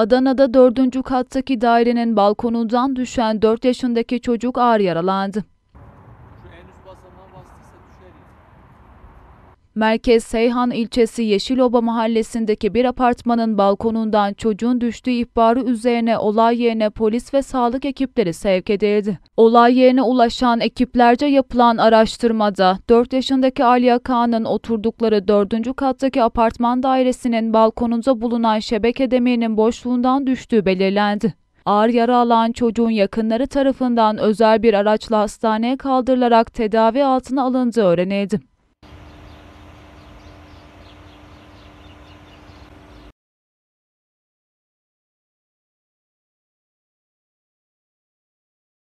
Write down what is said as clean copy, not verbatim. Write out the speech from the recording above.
Adana'da 4. kattaki dairenin balkonundan düşen 4 yaşındaki çocuk ağır yaralandı. Merkez Seyhan ilçesi Yeşiloba mahallesindeki bir apartmanın balkonundan çocuğun düştüğü ihbarı üzerine olay yerine polis ve sağlık ekipleri sevk edildi. Olay yerine ulaşan ekiplerce yapılan araştırmada 4 yaşındaki Aliya Kağan'ın oturdukları 4. kattaki apartman dairesinin balkonunda bulunan şebeke demirinin boşluğundan düştüğü belirlendi. Ağır yara alan çocuğun yakınları tarafından özel bir araçla hastaneye kaldırılarak tedavi altına alındığı öğrenildi.